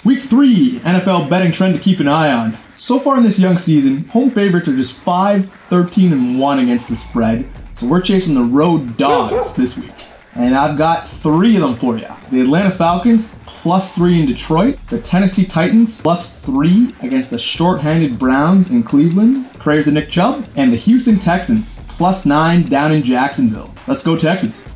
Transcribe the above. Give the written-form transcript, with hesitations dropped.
Week 3, NFL betting trend to keep an eye on. So far in this young season, home favorites are just 5, 13, and 1 against the spread. So we're chasing the road dogs this week. And I've got 3 of them for you. The Atlanta Falcons, +3 in Detroit. The Tennessee Titans, +3 against the short-handed Browns in Cleveland. Prayers to Nick Chubb. And the Houston Texans, +9 down in Jacksonville. Let's go Texans.